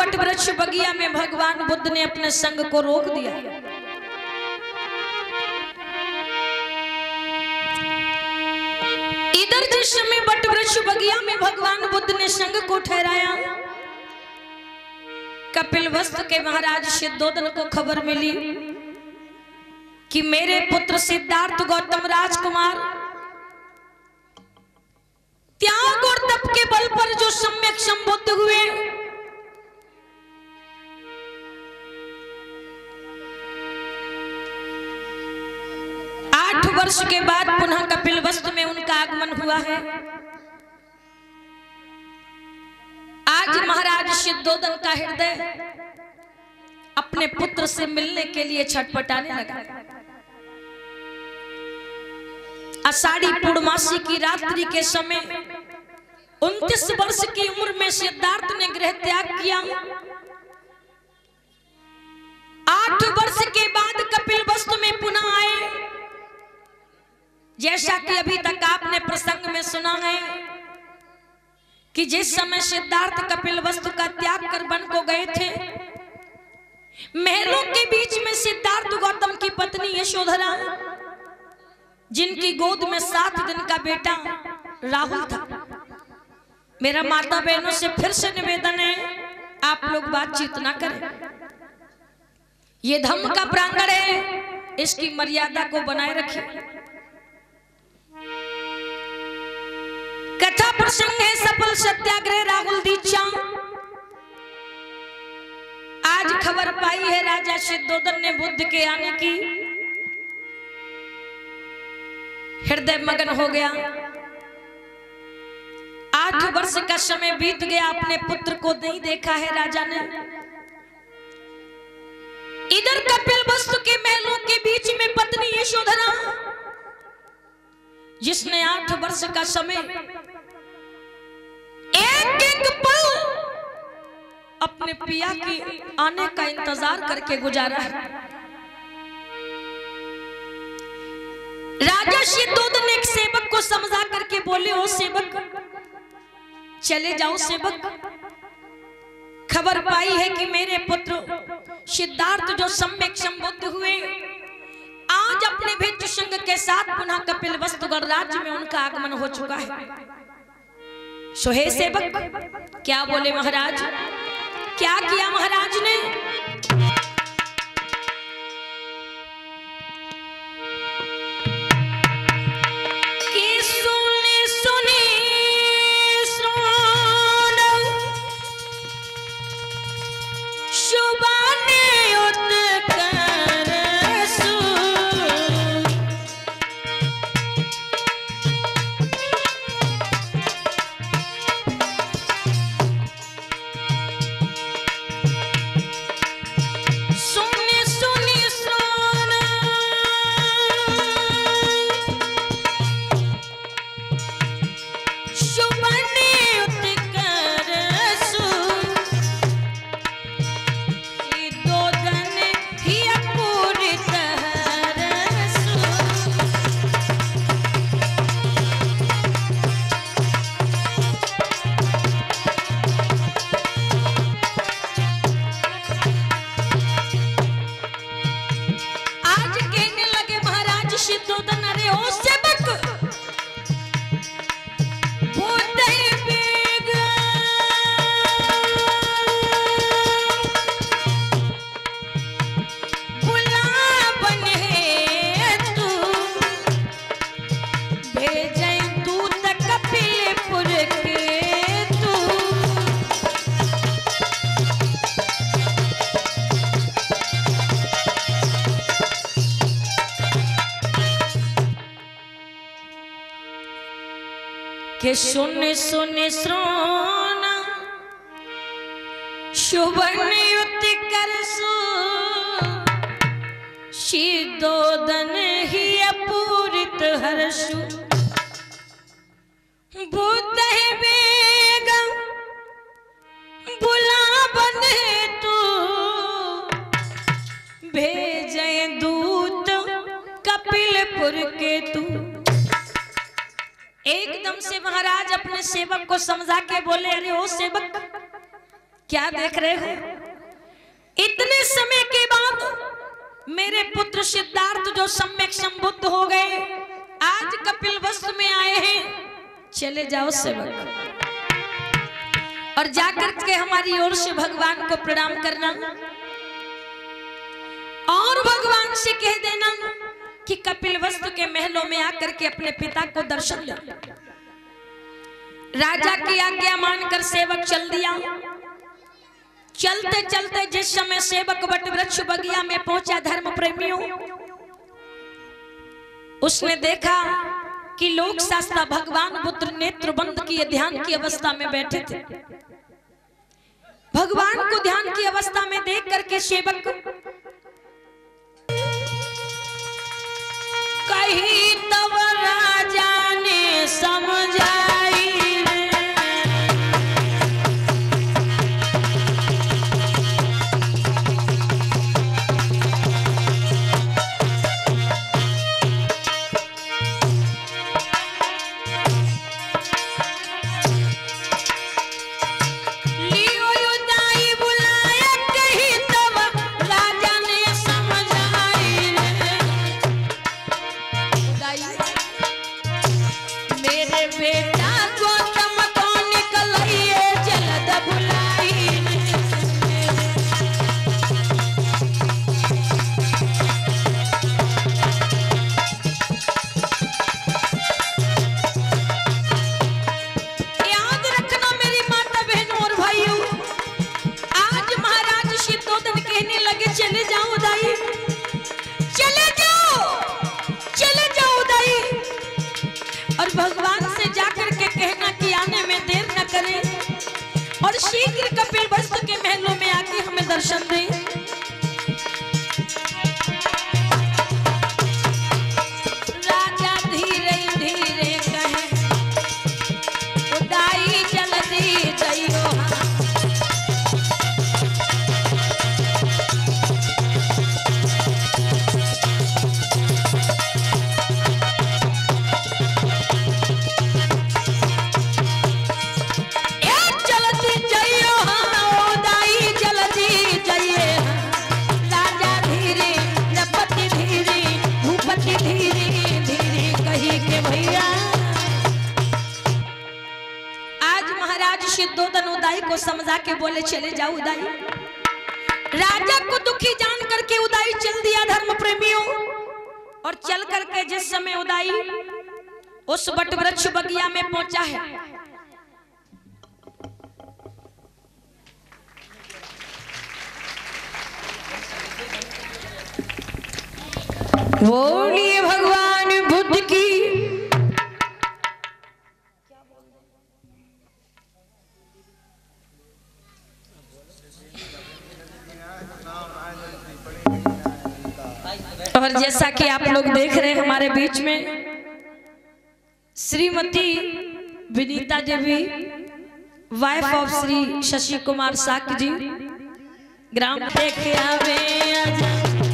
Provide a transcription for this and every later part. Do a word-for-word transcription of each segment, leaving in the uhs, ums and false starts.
What वृक्ष बगिया में भगवान बुद्ध ने अपने संग को रोक दिया। इधर जिस समय वट वृक्ष बगिया में भगवान बुद्ध ने संग को ठहराया, कपिलवस्तु के महाराज सिद्धोदन को खबर मिली कि मेरे पुत्र सिद्धार्थ गौतम राजकुमार त्याग और तप के बल पर जो सम्यक संबुद्ध हुए, आठ वर्ष के बाद पुनः कपिलवस्तु में उनका आगमन हुआ है। आज महाराज सिद्धोदन का हृदय अपने पुत्र से मिलने के लिए छटपटाने लगा। आषाढ़ी पूर्णमासी की रात्रि के समय उनतीस वर्ष की उम्र में सिद्धार्थ ने गृह त्याग किया। आठ वर्ष के बाद कपिलवस्तु में पुनः आए। जैसा कि अभी तक आपने प्रसंग में सुना है कि जिस समय सिद्धार्थ कपिलवस्तु का त्याग कर वन को गए थे, महलों के बीच में सिद्धार्थ गौतम की पत्नी यशोधरा, जिनकी गोद में सात दिन का बेटा राहुल था। मेरा माता बहनों से फिर से निवेदन है, आप लोग बातचीत ना करें। ये धम्म का प्रांगण है, इसकी मर्यादा को बनाए रखिए। कथा प्रसंग है सफल सत्याग्रह राहुल दीक्षा। आज खबर पाई है राजा सिद्धोदन ने बुद्ध के आने की। हृदय मगन हो गया। आठ वर्ष का समय बीत गया, अपने पुत्र को नहीं देखा है राजा ने। इधर कपिलवस्तु के महलों के बीच में पत्नी यशोधरा, जिसने आठ वर्ष का समय एक एक पल अपने पिया की आने का इंतजार करके गुजारा है। राजा सिद्धोदन एक सेवक को समझा करके बोले, ओ सेवक चले जाओ सेवक, खबर पाई है कि मेरे पुत्र सिद्धार्थ जो सम्यक संबुद्ध हुए, आज अपने भिक्षु संघ के साथ पुनः कपिलवस्तु गणराज्य में उनका आगमन हो चुका है। सो हे सेवक, क्या बोले महाराज? क्या किया महाराज ने? कि सुनी सुनी सुनो शुभाने उत्कर सु के सुन सुन श्रोना शुभन युति करसु सिद्धोदन ही अपूरित हर्षु बुद्ध वेग बुलावन तू भेजे दूत कपिलपुर के तू। एकदम से महाराज अपने सेवक को समझा के बोले, अरे ओ सेवक, क्या देख रहे हो? इतने समय के बाद मेरे पुत्र सिद्धार्थ जो सम्यक संबुद्ध हो गए, आज कपिलवस्तु में आए हैं। चले जाओ सेवक और जाकर के हमारी ओर से भगवान को प्रणाम करना और भगवान से कह देना कि कपिलवस्तु के महलों में आकर के अपने पिता को दर्शन दे। राजा की आज्ञा मानकर सेवक चल दिया। चलते चलते जिस समय सेवक वट वृक्ष बगिया में पहुंचा, धर्म प्रेमियों, उसने देखा कि लोक शास्त्रा भगवान पुत्र नेत्र बंद किए ध्यान की अवस्था में बैठे थे। भगवान को ध्यान की अवस्था में देख करके सेवक कहीं तब राजा ने समझाई, शीघ्र कपिलवस्तु के महलों में आके हमें दर्शन दें। राजा धीरे धीरे कहे, उदाई जल्दी जइयो। सिद्धोदन उदाई को समझा के बोले चले जाओ उदाई। राजा को दुखी जान करके उदाई चल दिया धर्म प्रेमियों। और चल करके जिस समय उदाई उस वट वृक्ष बगिया में पहुंचा है, बोलिए भगवान बुद्ध की। और जैसा कि आप लोग देख रहे हैं हमारे बीच में श्रीमती विनीता देवी, वाइफ ऑफ श्री शशि कुमार साक जी, ग्राम देखे आवे आजा।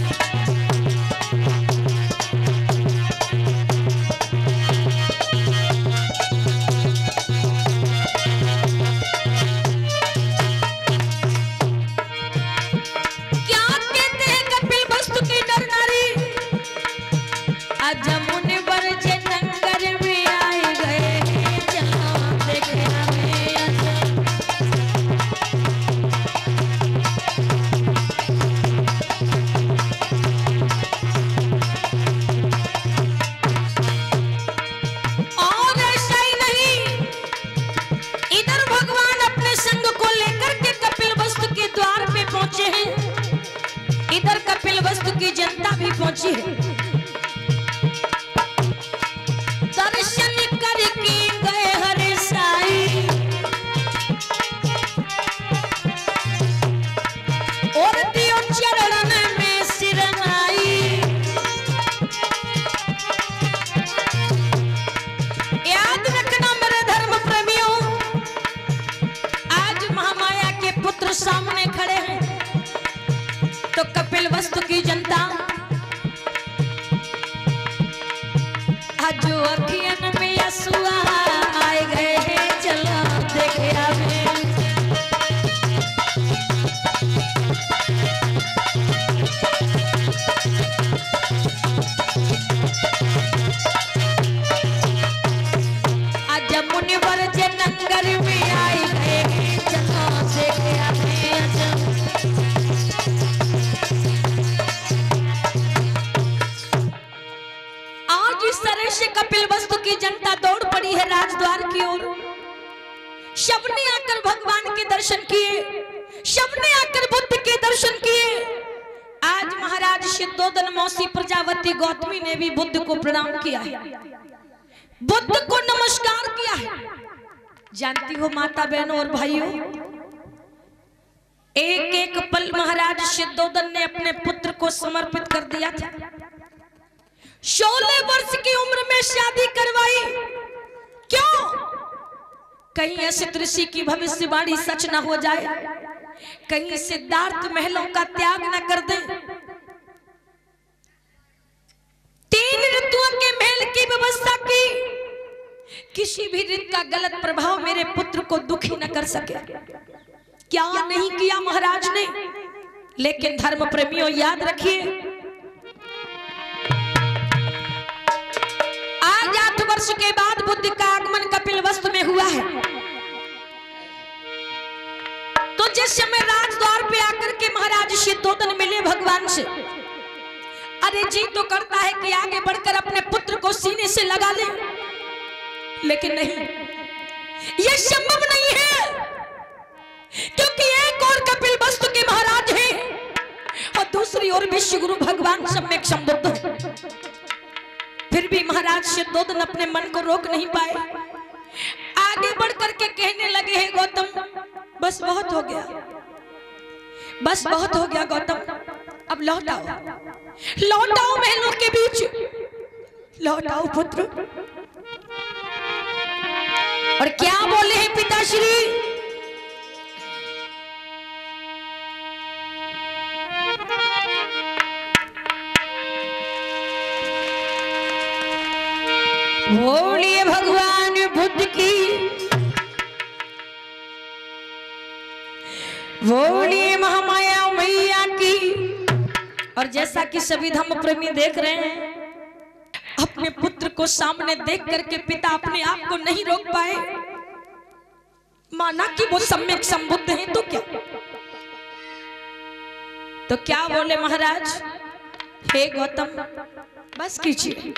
इधर कपिलवस्तु की जनता भी पहुंची है। दर्शन करके गए हरे साई, और दियो चरण में सिरनाई। याद रखना मेरे धर्म प्रेमियों, आज महामाया के पुत्र सामने खड़े हैं तो कपिलवस्तु की जनता राजद्वार की ओर। सबने आकर भगवान के दर्शन किए, सबने आकर बुद्ध के दर्शन किए। आज महाराज शुद्धोदन, मौसी प्रजावती, गौतमी ने भी बुद्ध को प्रणाम किया है, बुद्ध को नमस्कार किया है। जानती हो माता बहनों और भाइयों, एक एक पल महाराज शुद्धोदन ने अपने पुत्र को समर्पित कर दिया था। सोलह वर्ष की उम्र में शादी करवाई। क्यों? कहीं ऐसे ऋषि की भविष्यवाणी सच न हो जाए, कहीं सिद्धार्थ महलों का त्याग न कर दे। तीन ऋतुओं के महल की व्यवस्था की, किसी भी ऋतु का गलत प्रभाव मेरे पुत्र को दुखी न कर सके। क्या नहीं किया महाराज ने। लेकिन धर्म प्रेमियों याद रखिए, आज आठ वर्ष के बाद बुद्ध का आगमन कपिलवस्तु में हुआ है। तो जिस समय राजद्वार पे आकर के महाराज शुद्धोदन मिले भगवान से, अरे जी तो करता है कि आगे बढ़कर अपने पुत्र को सीने से लगा ले, लेकिन नहीं, यह संभव नहीं है, क्योंकि एक और कपिलवस्तु के महाराज हैं और दूसरी ओर विश्व गुरु भगवान सम्यक संबुद्ध हैं। फिर भी महाराज शुद्धोदन अपने मन को रोक नहीं पाए, आगे बढ़कर के कहने लगे, हैं गौतम बस बहुत हो गया, बस बहुत हो गया गौतम, अब लौट आओ, लौट आओ महलों के बीच, लौट आओ पुत्र। और क्या बोले हैं पिताश्री? बोलिए भगवान बुद्ध की, बोलिए महामाया मैया की। और जैसा कि सभी धर्म प्रेमी देख रहे हैं, अपने पुत्र को सामने देख करके पिता अपने आप को नहीं रोक पाए। माना कि वो सम्यक संबुद्ध हैं, तो क्या तो क्या बोले महाराज, हे गौतम बस कीजिए,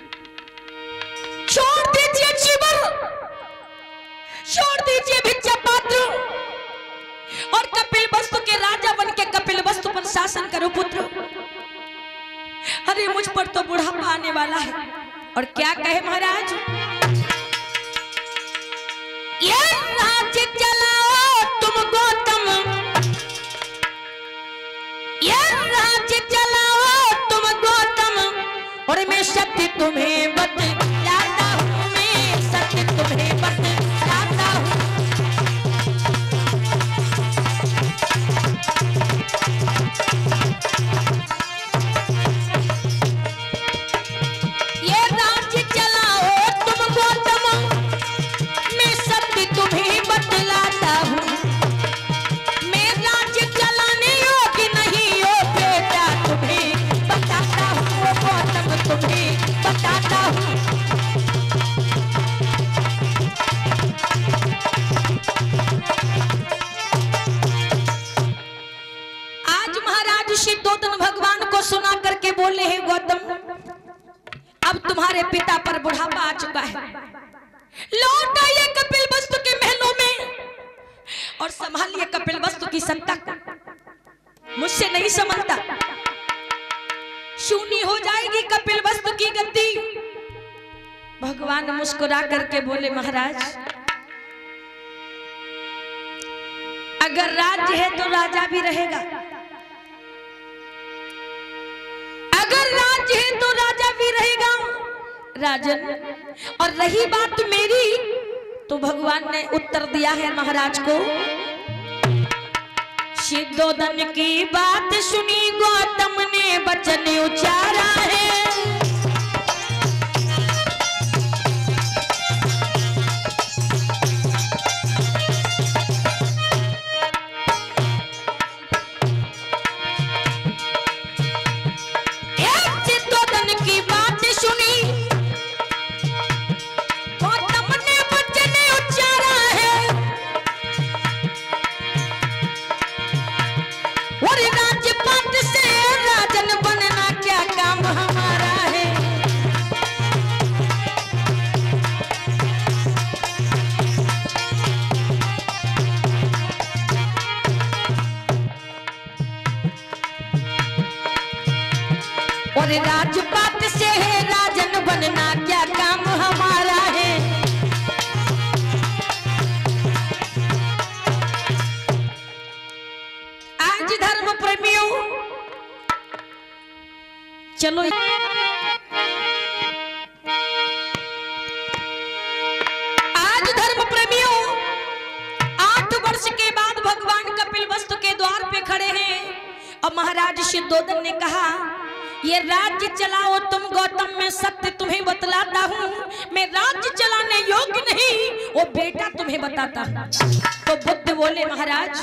छोड़ दीजिए जीवन, छोड़ दीजिए भिक्षा पात्र और कपिलवस्तु के राजा बन के कपिलवस्तु पर शासन करो पुत्र। अरे मुझ पर तो बुढ़ापा आने वाला है। और क्या कहे महाराज, ये राज्य चलाओ तुम गौतम, ये राज्य चलाओ तुम गौतम, और मैं सत्य तुम्हें बतलाता हूँ, मैं सत्य तुम्हें बतलाता हूँ। ये राज्य चलाओ तुम गौतम, मैं सत्य तुम्हें बतलाता हूँ। मैं राज्य चलाने योग्य नहीं हो बेटा, तुम्हें बताता हूँ गौतम, तुम्हें बताता हूँ। आज महाराज शुद्धोदन भगवान को सुना करके बोले हैं, गौतम अब तुम्हारे पिता पर बुढ़ापा आ चुका है, लौट आइए कपिलवस्तु के महलों में और संभालिए कपिलवस्तु की सत्ता को। मुझसे नहीं समझता, शून्य हो जाएगी कपिलवस्तु की गद्दी। भगवान मुस्कुरा करके बोले, महाराज अगर राज्य है तो राजा भी रहेगा, अगर राज्य है तो राजा भी रहेगा राजन। और रही बात मेरी, तो भगवान ने उत्तर दिया है महाराज को, शुद्धोदन की बात सुनी गौतम ने वचन उच्चारा है। राज्यपाट से राजन बनना क्या काम हमारा है। और राजपाट से है राजन बनना क्या काम हमारा है। आज धर्म प्रेमियों चलो आज धर्म प्रेमियों आठ वर्ष के बाद भगवान कपिलवस्तु के द्वार पे खड़े हैं और महाराज शुद्धोधन ने कहा ये राज्य चलाओ तुम गौतम, मैं सत्य तुम्हें बतलाता हूँ, मैं राज्य चलाने योग्य नहीं, वो बेटा तुम्हें बताता हूँ। तो बुद्ध बोले महाराज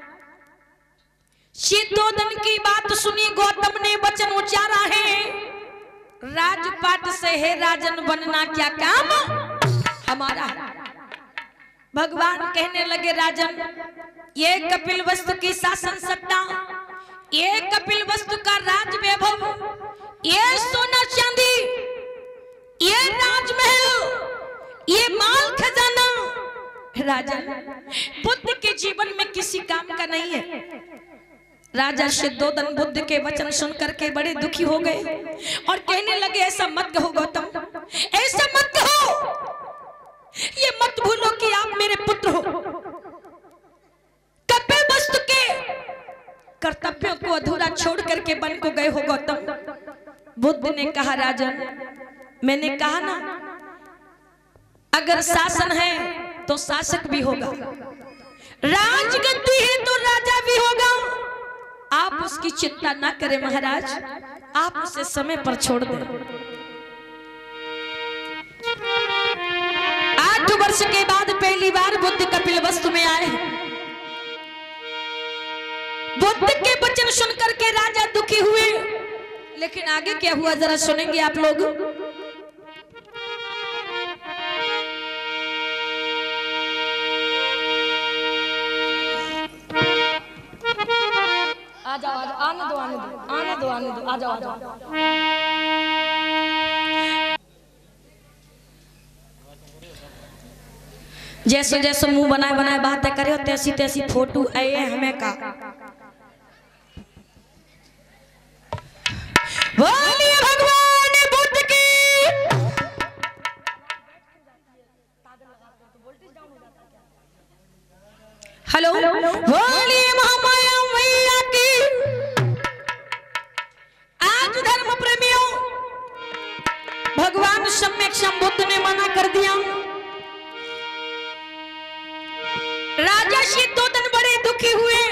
शुद्धोधन की बात सुनी गौतम ने वचन उच्चारा है, राजपाट से है राजन बनना क्या काम हमारा। भगवान कहने लगे राजन ये कपिलवस्तु की शासन सत्ता, ये कपिलवस्तु का राज वैभव, ये सोना चांदी, ये राजमहल, ये माल खजाना राजन बुद्ध के जीवन में किसी काम का नहीं है। राजा शुद्धोधन बुद्ध के वचन सुनकर के बड़े दुखी हो गए और कहने लगे ऐसा मत कहो गौतम, ऐसा मत कहो, ये मत भूलो कि आप मेरे पुत्र हो। कपिलवस्तु के कर्तव्यों को अधूरा छोड़ करके वन को गए हो गौतम। बुद्ध ने कहा राजन मैंने कहा ना अगर शासन है तो शासक भी होगा, राजगद्दी है तो राजा भी होगा। आप उसकी चिंता ना करें महाराज, आप उसे समय पर छोड़ दें। आठ वर्ष के बाद पहली बार बुद्ध कपिलवस्तु में आए। बुद्ध के वचन सुनकर के राजा दुखी हुए, लेकिन आगे क्या हुआ जरा सुनेंगे आप लोग। आ जाओ आ जाओ, आने दो आने दो आने दो आने दो, आ जाओ आ जाओ। जैसे जैसे मुंह बनाए बनाए बातें करे तैसी तैसी फोटो आए हमें का। बोलिए भगवान बुद्ध की। हेलो बोलिए महामाया मैया की। आज धर्म प्रेमियों भगवान सम्यक संबुद्ध ने मना कर दिया। राजा शुद्धोधन बड़े दुखी हुए,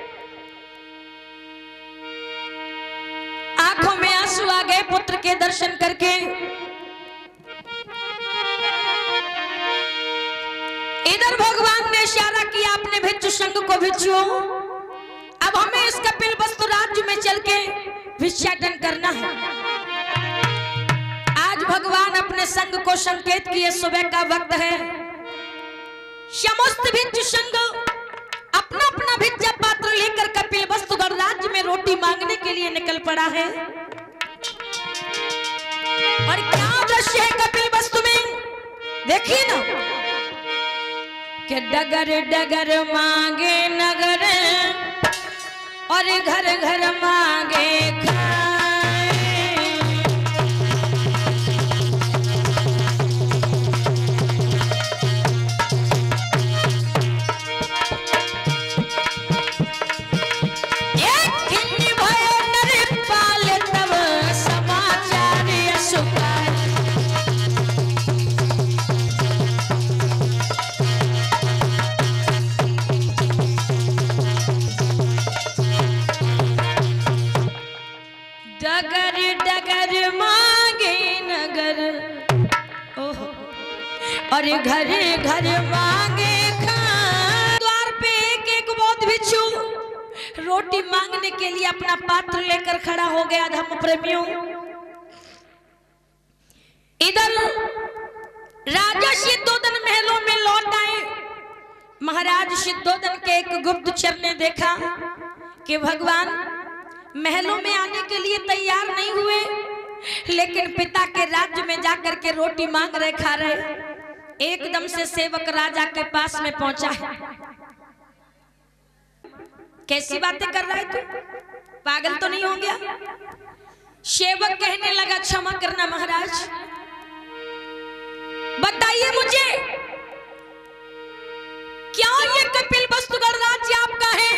आंखों में आंसू आ गए पुत्र के दर्शन करके। इधर भगवान ने इशारा किया अपने भिक्षु संघ को, भिक्षु अब हमें इस कपिलवस्तु राज्य में चल के भिक्षाटन करना है। आज भगवान अपने संघ को संकेत किए सुबह का वक्त है। समस्त भिक्षु संघ अपना अपना भिक्षा पात्र लेकर कपिलवस्तुगढ़ राज्य में रोटी मांगने के लिए निकल पड़ा है। और क्या दृश्य है कपिलवस्तु में, देखिए ना कि डगर डगर मांगे नगर और घर घर मांगे खाए। एक खिन्नी भयो नर पाल तब समाचार यशुकार। डगर डगर मांगे नगर ओहो और घर घर मांगे खान। द्वार पे एक एक बौद्ध भिक्षु रोटी मांगने के लिए अपना पात्र लेकर खड़ा हो गया। धर्म प्रेमियों इधर राजा शुद्धोधन महलों में लौट आए। महाराज शुद्धोधन के एक गुप्तचर ने देखा कि भगवान महलों में आने के लिए तैयार नहीं हुए, लेकिन पिता के राज्य में जाकर के रोटी मांग रहे, खा रहे। एकदम से सेवक राजा के पास में पहुंचा है। कैसी बातें कर रहा है तू, पागल तो नहीं हो गया? सेवक कहने लगा क्षमा करना महाराज, बताइए मुझे क्या ये कपिल वस्तुगढ़ राज्य आपका है?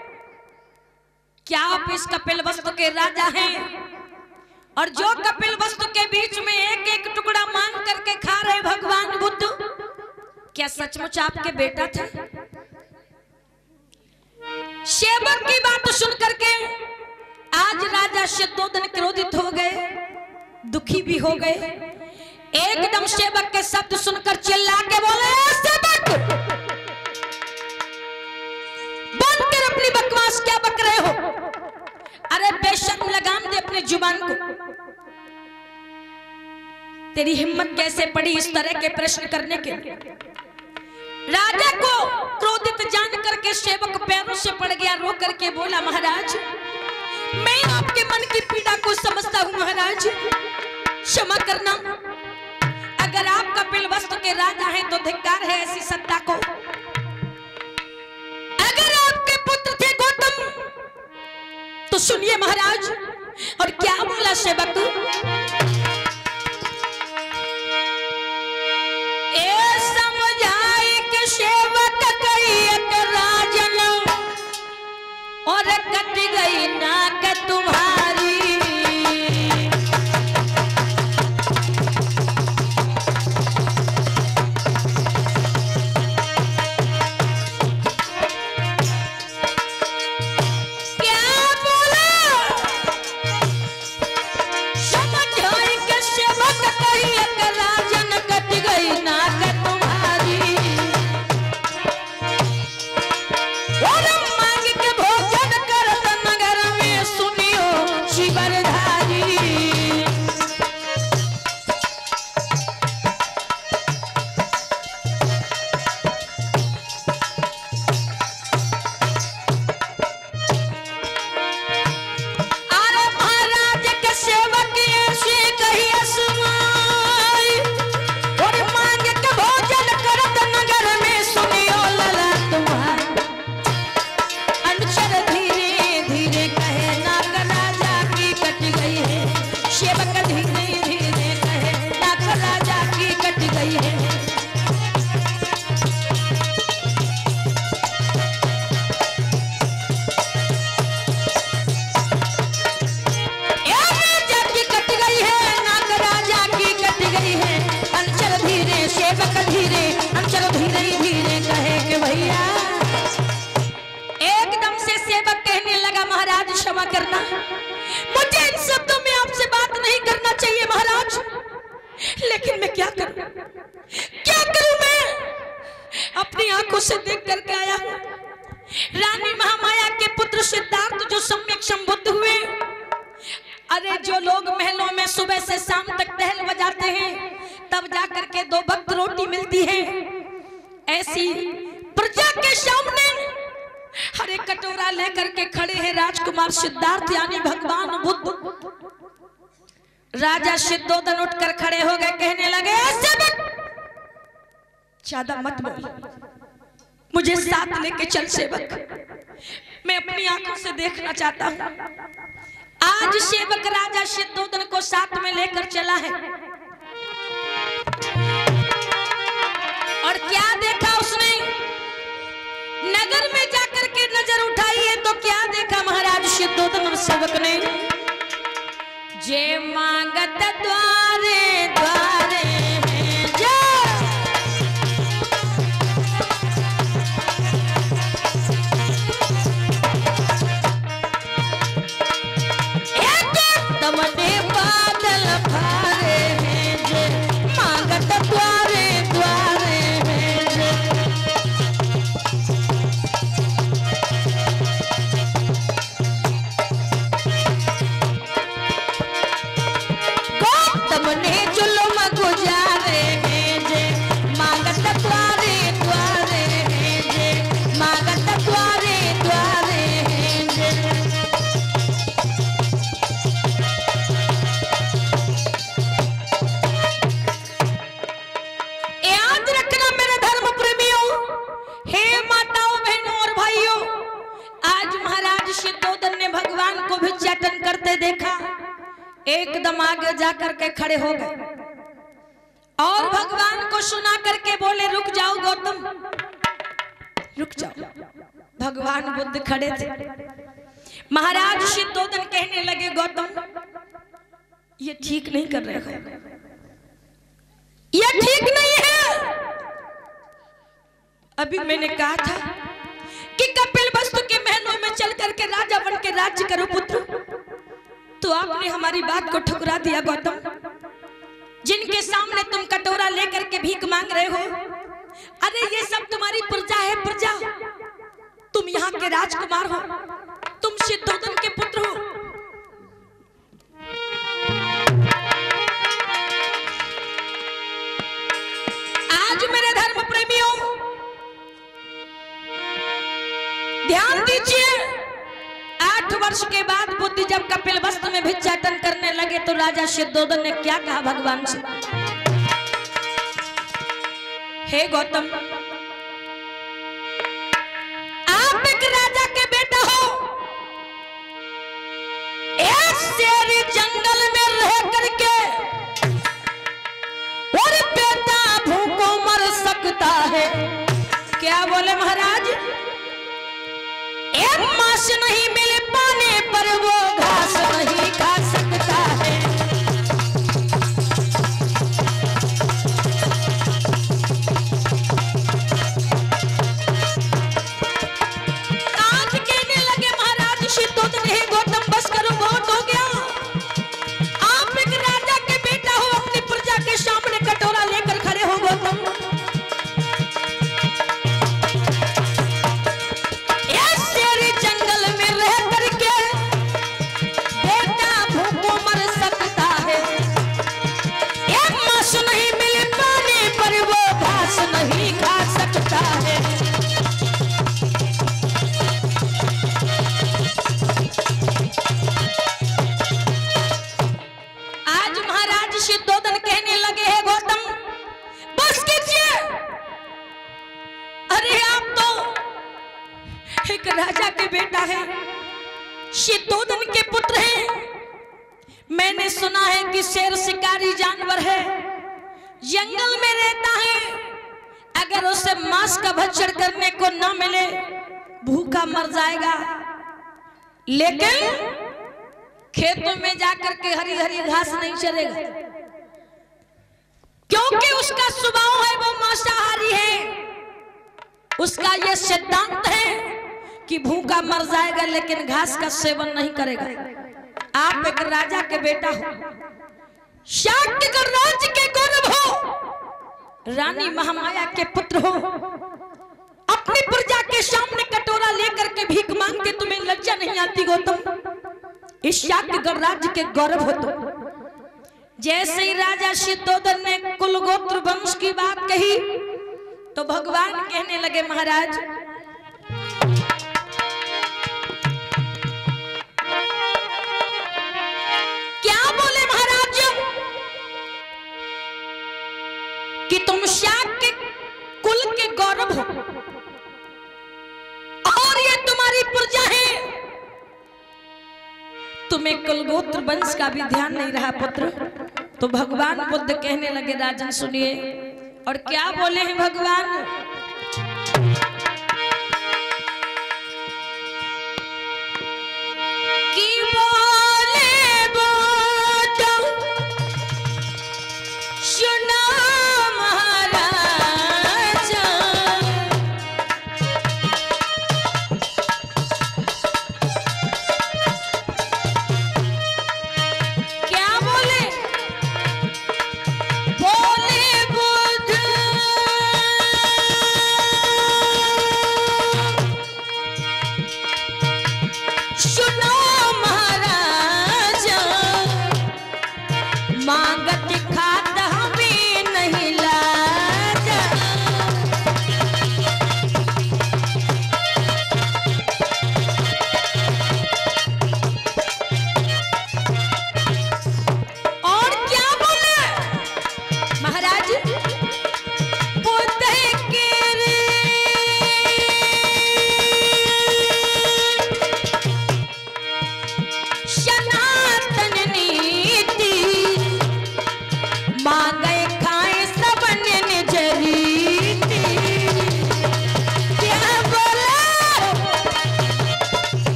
क्या आप इस कपिल वस्तु के राजा हैं? और जो कपिल वस्तु के बीच में एक एक टुकड़ा मांग करके खा रहे भगवान बुद्ध, क्या सचमुच आपके बेटा थे? सेवक की बात सुन करके आज राजा शुद्धोधन क्रोधित हो गए, दुखी भी हो गए। एकदम सेवक के शब्द सुनकर चिल्ला के बोले, सेवक बंद कर अपनी बकवास, क्या बक रहे हो? अरे बेशर्म, लगाम दे अपनी जुबान को। तेरी हिम्मत कैसे पड़ी इस तरह के प्रश्न करने के? राजा को क्रोधित जान करके सेवक पैरों से पड़ गया, रो करके बोला, महाराज मैं आपके मन की पीड़ा को समझता हूं महाराज, क्षमा करना। अगर आप कपिल वस्तु के राजा हैं तो धिक्कार है ऐसी सत्ता को। अगर आपके पुत्र थे गौतम तो सुनिए महाराज। और क्या बोला सेवक? ए समझाए कि सेवक कई एक राजन और कट गई नाक तुम्हारी। क्षमा करना, मुझे इन शब्दों में आपसे बात नहीं करना चाहिए महाराज, लेकिन मैं क्या करूं, क्या करूं? मैं अपनी आंखों से देख करके आया हूं रानी महामाया के पुत्र सिद्धार्थ जो सम्यक संबुद्ध हुए। अरे जो लोग महलों में सुबह से शाम तक टहल बजाते हैं तब जाकर के दो वक्त रोटी मिलती है, ऐसी प्रजा के सामने हर एक कटोरा लेकर के खड़े हैं राजकुमार सिद्धार्थ यानी भगवान बुद्ध। राजा शुद्धोधन उठकर खड़े हो गए, कहने लगे, ज्यादा मत बोल, मुझे साथ लेके चल सेवक, मैं अपनी आंखों से देखना चाहता हूं। आज सेवक राजा शुद्धोधन को साथ में लेकर चला है और क्या देखा उसने? नगर में जाकर के नजर उठाई है तो क्या देखा महाराज शुद्धोधन और सेवक ने? जे मांगत द्वारे द्वारे हैं जा, एक तमने बादल फारे हैं जे मांगत द्वारे द्वारे हैं जे। एकदम आगे जाकर के खड़े हो गए और भगवान को सुना करके बोले रुक जाओ गौतम, रुक जाओ। भगवान बुद्ध खड़े थे। महाराज शुद्धोधन कहने लगे गौतम ये ठीक नहीं कर रहे हो, ये ठीक नहीं है। अभी मैंने कहा था कि कपिल वस्तु के महलों में चल करके राजा बन के राज्य करो पुत्र, तो आपने हमारी बात को ठुकरा दिया गौतम। जिनके सामने तुम कटोरा लेकर के भीख मांग रहे हो, अरे ये सब तुम्हारी प्रजा है, प्रजा। तुम यहाँ के राजकुमार हो, तुम शुद्धोधन के पुत्र हो। आज मेरे धर्म प्रेमियों ध्यान दीजिए, आठ वर्ष के बाद बुद्ध जब कपिलवस्तु में भिक्षाटन करने लगे तो राजा शुद्धोधन ने क्या कहा भगवान से, हे गौतम आप एक राजा के बेटा हो, एक शेर जंगल में रह करके और बेटा भूखों मर सकता है। क्या बोले महाराज, एक मांस नहीं मिल पाने पर वो घास नहीं खा सकता है। आज कहने लगे महाराज शुद्धोधन हे गौतम बस करो, बहुत हो गया। आप एक राजा के बेटा हो, अपनी प्रजा के सामने कटोरा लेकर खड़े हो गौतम। राजा के बेटा है, शुद्धोधन के पुत्र हैं। मैंने सुना है कि शेर शिकारी जानवर है, जंगल में रहता है, अगर उसे मांस का भक्षण करने को न मिले भूखा मर जाएगा। लेकिन खेतों में जाकर के हरी हरी घास नहीं चरेगा, क्योंकि उसका स्वभाव है वो मांसाहारी है। उसका यह सिद्धांत है कि भूखा मर जाएगा लेकिन घास का सेवन नहीं करेगा। आप एक राजा के बेटा हो, शाक्य का राज्य के गौरव हो, रानी महामाया के पुत्र हो, अपनी प्रजा के सामने कटोरा लेकर के भीख मांगते तुम्हें लज्जा नहीं आती गौतम? इस शाक्य का राज्य के गौरव हो तुम। जैसे ही राजा शुद्धोधन ने कुल गोत्र वंश की बात कही तो भगवान कहने लगे महाराज कि तुम शाक्य कुल के गौरव हो और ये तुम्हारी प्रजा है, तुम्हें कुलगोत्र वंश का भी ध्यान नहीं रहा पुत्र। तो भगवान बुद्ध कहने लगे राजन सुनिए, और क्या बोले हैं भगवान, कि बोले बोलो सुना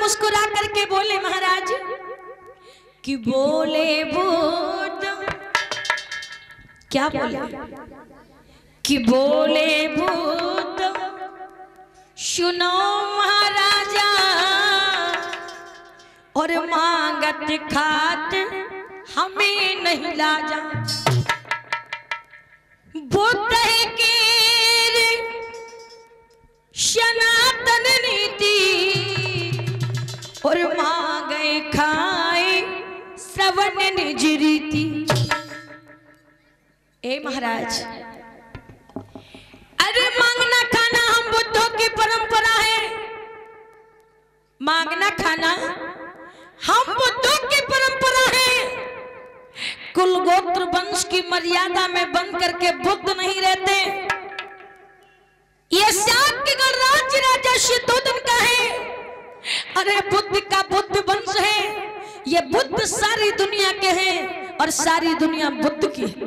मुस्कुरा करके बोले महाराज कि बोले बुद्ध, क्या बोले कि बोले बुद्ध सुनो महाराजा, और मांगत खात हमें नहीं लाजा। बुद्ध की सनातन नीति, और मांगे खाए श्रवण निज रीति। ए महाराज, अरे मांगना खाना हम बुद्धों की परंपरा है। मांगना खाना हम बुद्धों की परंपरा है। कुल गोत्र वंश की मर्यादा में बंद करके बुद्ध नहीं रहते। ये शाक्य गणराज्य राजा शुद्धोधन का है। अरे बुद्ध का बुद्ध वंश है। ये बुद्ध सारी दुनिया के हैं और सारी दुनिया बुद्ध की है।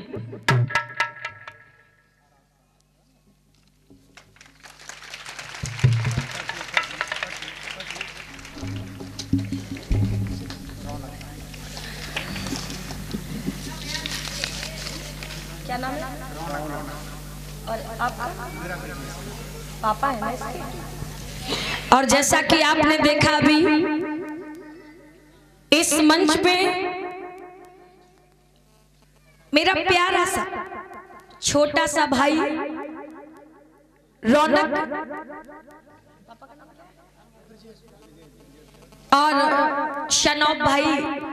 क्या नाम है? और आपका पापा है ना इसके? और जैसा कि आपने देखा अभी इस मंच पे मेरा प्यारा सा छोटा सा भाई रौनक और शनौब भाई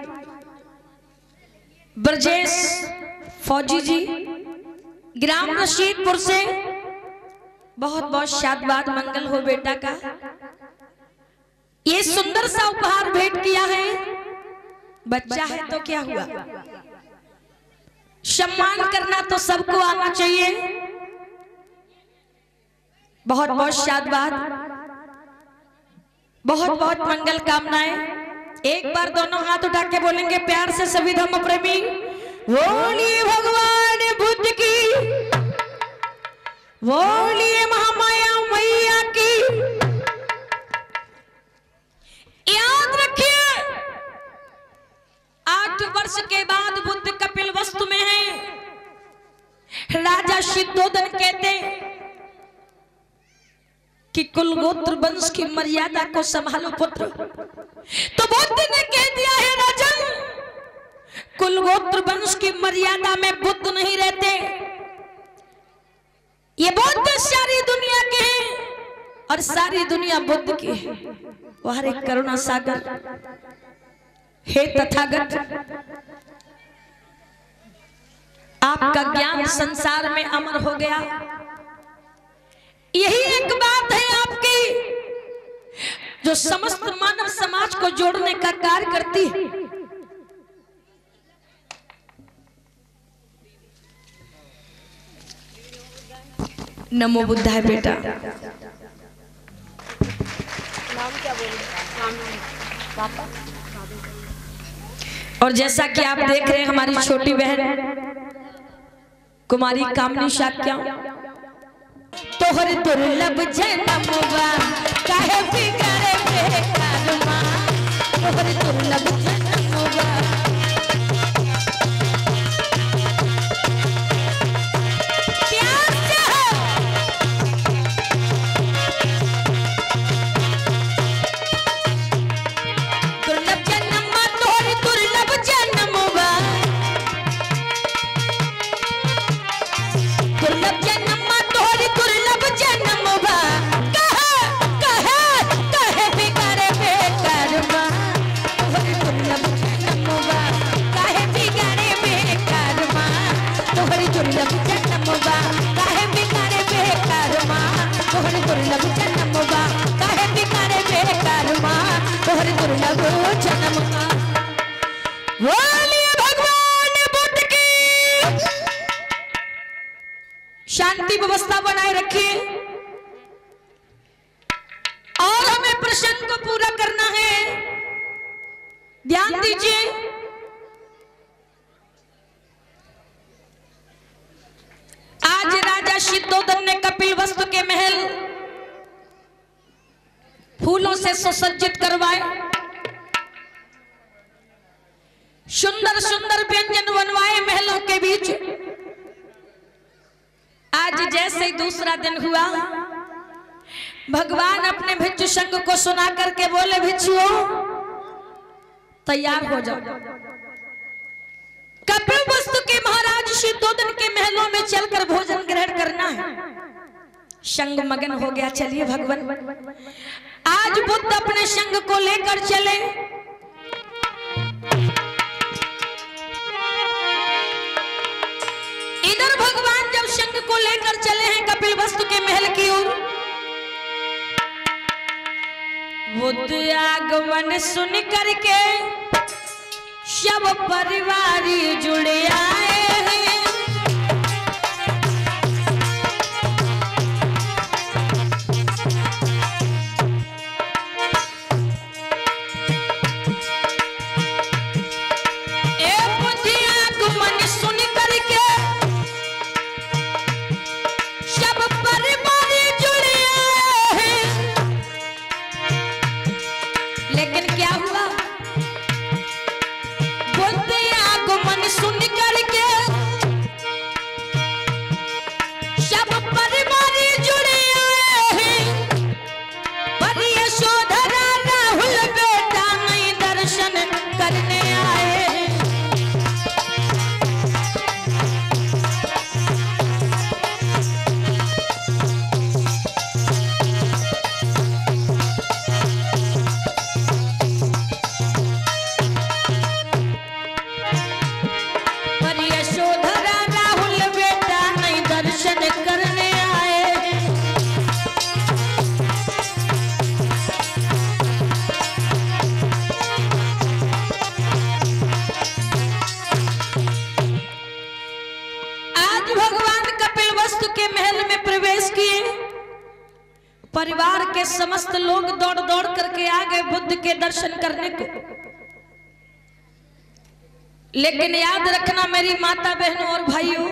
ब्रजेश फौजी जी ग्राम रशीदपुर से बहुत बहुत शादबाद मंगल हो बेटा का ये सुंदर सा उपहार भेंट किया है। बच्चा है तो क्या हुआ, सम्मान करना तो सबको आना चाहिए। बहुत बहुत शादबाद, बहुत बहुत मंगल कामनाएं। एक बार दोनों हाथ उठा के बोलेंगे प्यार से सभी धर्म प्रेमी, बोलिए भगवान बुद्ध की, बोलिए महामाया मैया की। याद रखिए आठ वर्ष के बाद बुद्ध कपिलवस्तु में है। राजा शुद्धोधन कहते कि कुल गोत्र वंश की मर्यादा को संभालो पुत्र। तो बुद्ध ने कह दिया है राजन, कुल गोत्र वंश की मर्यादा में बुद्ध नहीं रहते। ये बुद्ध सारी दुनिया के हैं और सारी दुनिया बुद्ध की है। वह हरे करुणा सागर हे तथागत, आपका ज्ञान संसार में अमर हो गया। यही एक बात है आपकी जो समस्त मानव समाज को जोड़ने का कार्य करती है। नमो बुद्धाय बेटा। नाम क्या बोले? पापा। और जैसा कि आप देख रहे हैं हमारी छोटी बहन कुमारी कामनी शाक्या, तोहर दुर्लभ जन्मवा काहे बिगड़े बेकारमा, तोहर दुर्लभ जन्मवा शांति व्यवस्था बनाए रखिए और हमें प्रश्न को पूरा करना है। ध्यान दीजिए, आज राजा शुद्धोधन ने कपिलवस्तु के महल फूलों से से सुसज्जित करवाए, सुंदर सुंदर व्यंजन बनवाए महलों के बीच। आज जैसे ही दूसरा दिन हुआ, भगवान अपने भिक्षु संघ को सुना करके बोले, भिक्षुओं तैयार हो जाओ, कपिलवस्तु के महाराज शुद्धोदन के महलों में चलकर भोजन ग्रहण करना है। संघ मगन हो गया, चलिए भगवान आज बुद्ध अपने संघ को लेकर चले। इधर भगवान जब संघ को लेकर चले हैं कपिलवस्तु के महल की ओर, बुद्ध आगमन सुन करके सब परिवारी जुड़े आए हैं। ए बुद्ध आगमन सुन करके सब परिवारी जुड़े आए हैं। लेकिन क्या हुआ, आगमन सुन करके सब परिवारी जुड़े आए हैं, पर यशोधरा राहुल बेटा नहीं दर्शन करने आए हैं। परिवार के समस्त लोग दौड़ दौड़ करके आ गए बुद्ध के दर्शन करने को। लेकिन याद रखना मेरी माता बहनों और भाइयों,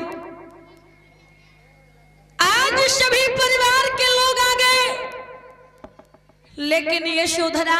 आज सभी परिवार के लोग आ गए, लेकिन यशोधरा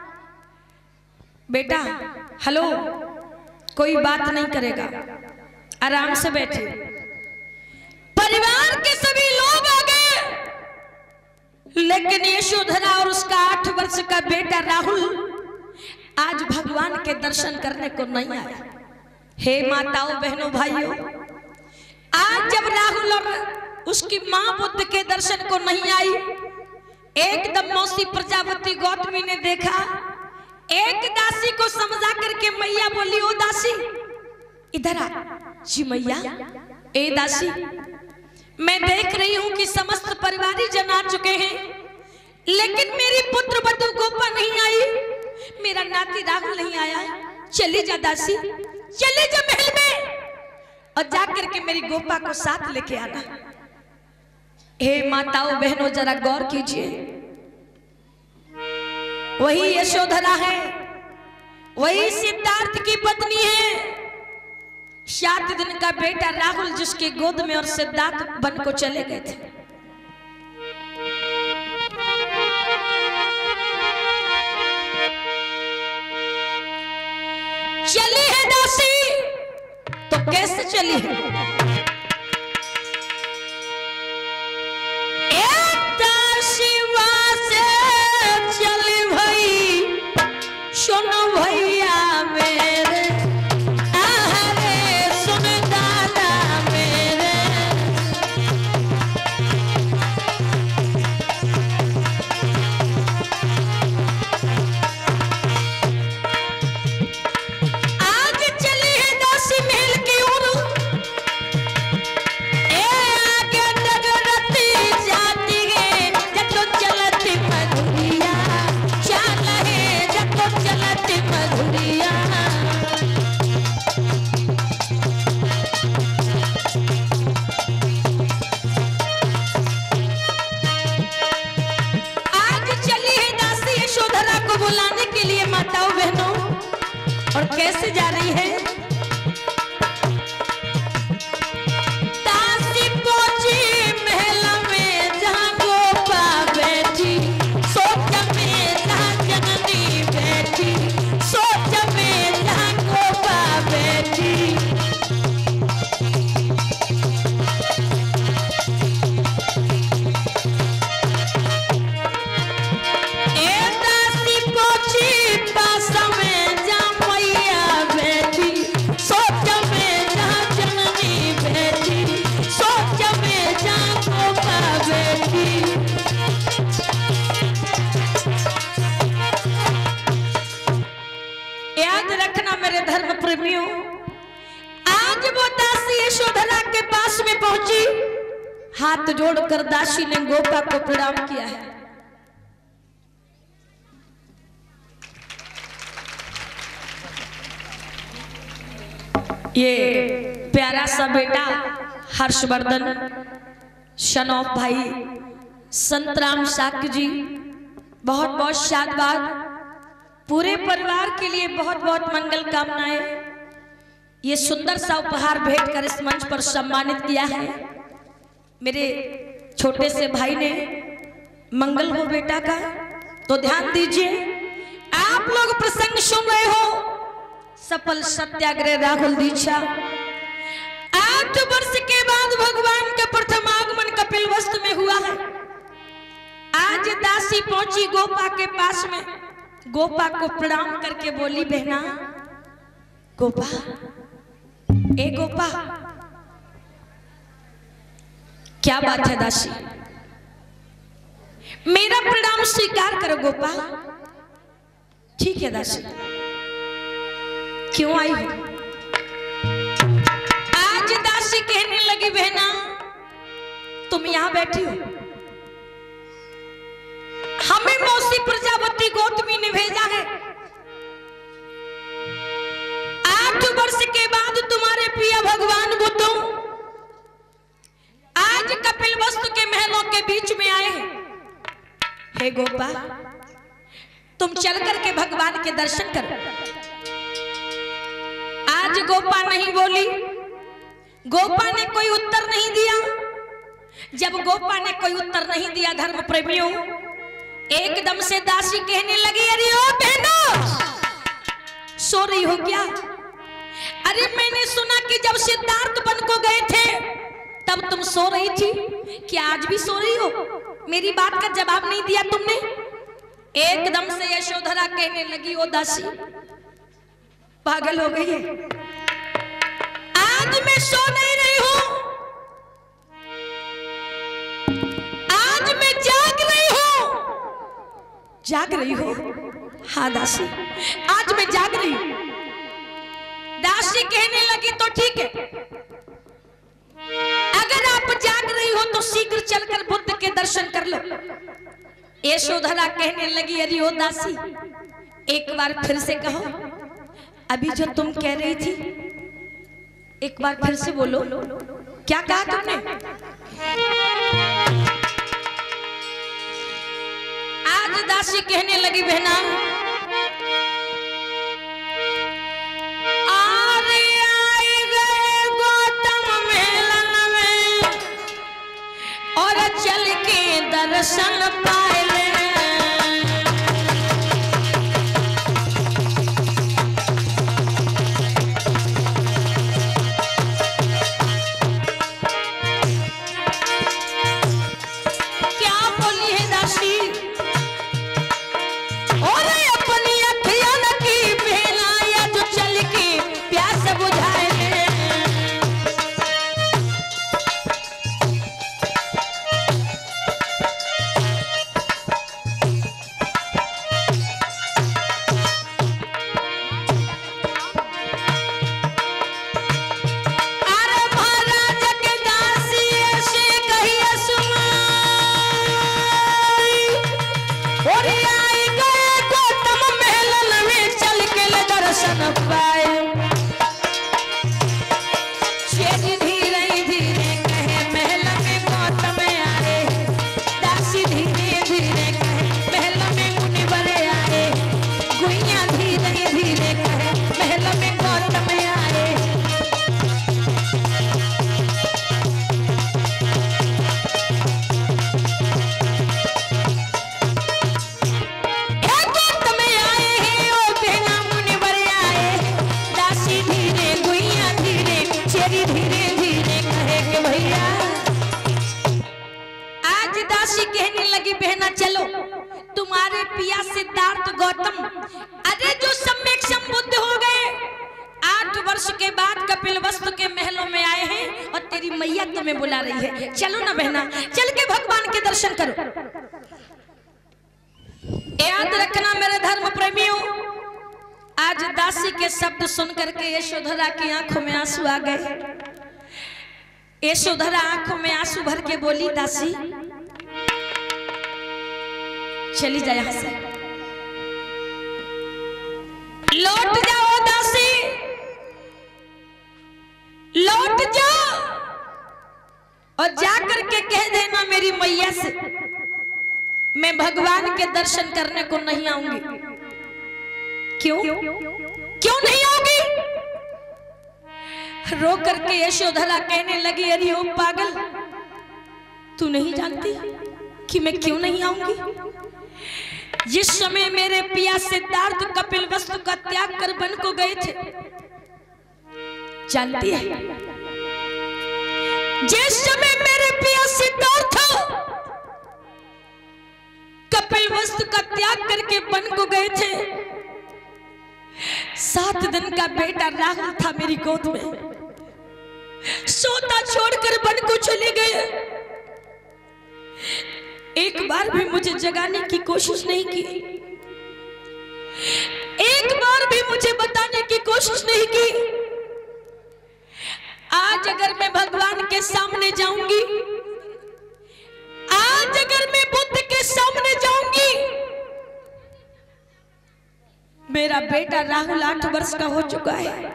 बेटा हेलो, कोई बात नहीं करेगा, आराम से बैठे। परिवार के सभी लोग आ गए, लेकिन यशोधरा और उसका आठ वर्ष का बेटा राहुल आज भगवान के दर्शन करने को नहीं आया। हे माताओं बहनों भाइयों, आज जब राहुल और उसकी मां बुद्ध के दर्शन को नहीं आई, एकदम मौसी प्रजापति गौतमी ने देखा, एक दासी को समझा करके मैया बोली, ओ दासी इधर आ। जी मैया। ए दासी, मैं देख रही हूं कि समस्त परिवारी जन आ चुके हैं, लेकिन मेरी पुत्र वधु गोपा नहीं आई, मेरा नाती राहुल नहीं आया। चली जा दासी, चली जा महल में और जाकर के मेरी गोपा को साथ लेके आना। हे माताओं बहनों, जरा गौर कीजिए, वही यशोधरा है, वही सिद्धार्थ की पत्नी है, सात दिन का बेटा राहुल जिसके गोद में और सिद्धार्थ बन को चले गए थे। चली है दासी, तो कैसे चली है? दासी से चली भई, सुनो भैया मेरे, और कैसे जा रही है? दासी पहुंची महल में जहां गोपा बैठी, सोच में जहां पहुंची, हाथ जोड़कर दासी ने गोपा को प्रणाम किया है। ये प्यारा सा बेटा हर्षवर्धन सन ऑफ भाई संतराम साक जी, बहुत बहुत शादबाद। पूरे परिवार के लिए बहुत बहुत मंगल कामनाएं। ये सुंदर सा उपहार भेंट कर इस मंच पर सम्मानित किया है मेरे छोटे से भाई ने। मंगल हो बेटा का, तो ध्यान दीजिए। आप लोग प्रसंग सुन रहे हो, सफल सत्याग्रह राहुल दीक्षा। आठ वर्ष के बाद भगवान का प्रथम आगमन कपिलवस्तु में हुआ है। आज दासी पहुंची गोपा के पास में, गोपा को प्रणाम करके बोली, बहना गोपा, ए गोपा, क्या बात है दासी, मेरा प्रणाम स्वीकार करो गोपा। ठीक है दासी, क्यों आई हो? आज दासी कहने लगी, बहना तुम यहां बैठी हो, हमें मौसी प्रजापति गौतमी ने भेजा है। आठ वर्ष के बाद तुम्हारे पिया भगवान बुद्ध आज कपिलवस्तु के महलों के बीच में आए हैं। हे गोपा, तुम चल करके भगवान के दर्शन करो। आज गोपा नहीं बोली, गोपा ने कोई उत्तर नहीं दिया। जब गोपा ने कोई उत्तर नहीं दिया, धर्म प्रेमियों, एकदम से दासी कहने लगी, अरे ओ बहनों, सो रही हो क्या? अरे मैंने सुना कि जब सिद्धार्थ वन को गए थे तब तुम सो रही थी, क्या आज भी सो रही हो? मेरी बात का जवाब नहीं दिया तुमने। एकदम से यशोधरा कहने लगी, ओ दासी पागल हो गई है, आज मैं सो नहीं रही हूं, आज मैं जाग रही हूं। जाग रही हो? हाँ दासी, आज मैं जाग रही हूं। दासी कहने लगी, तो ठीक है, अगर आप जाग रही हो तो शीघ्र चलकर बुद्ध के दर्शन कर लो। यशोधरा कहने लगी, अरे ओ दासी, एक बार फिर से कहो, अभी जो तुम कह रही थी, एक बार फिर से बोलो, क्या कहा तुमने? आज दासी कहने लगी, बहना आरे आए गए गौतम मेलन में और चल के दर्शन पाए ले। बुला रही है, चलो ना बहना, चल के भगवान के दर्शन करो। याद रखना मेरे धर्म प्रेमियों, आज दासी के शब्द सुनकर के यशोधरा की आंखों में आंसू आ गए। यशोधरा आंखों में आंसू भर के बोली, दासी चली जा यहां से, लौट जाओ दासी, लौट जाओ और जाकर के कह देना मेरी मैया से मैं भगवान के दर्शन करने को नहीं आऊंगी। क्यों क्यों नहीं आऊंगी? रो करके यशोधरा कहने लगी, अरे ओ पागल, तू नहीं जानती कि मैं क्यों नहीं आऊंगी? जिस समय मेरे पिया सिद्धार्थ कपिल वस्तु का त्याग कर वन को गए थे, जानती है, जिस समय मेरे पिया सिद्धार्थ कपिल वस्तु का त्याग करके वन को गए थे, सात दिन का बेटा राहुल था मेरी गोद में, सोता छोड़कर वन को चले गए। एक बार भी मुझे जगाने की कोशिश नहीं की, एक बार भी मुझे बताने की कोशिश नहीं की। आज अगर मैं भगवान के सामने जाऊंगी, आज अगर मैं बुद्ध के सामने जाऊंगी, मेरा बेटा राहुल आठ वर्ष का हो चुका है।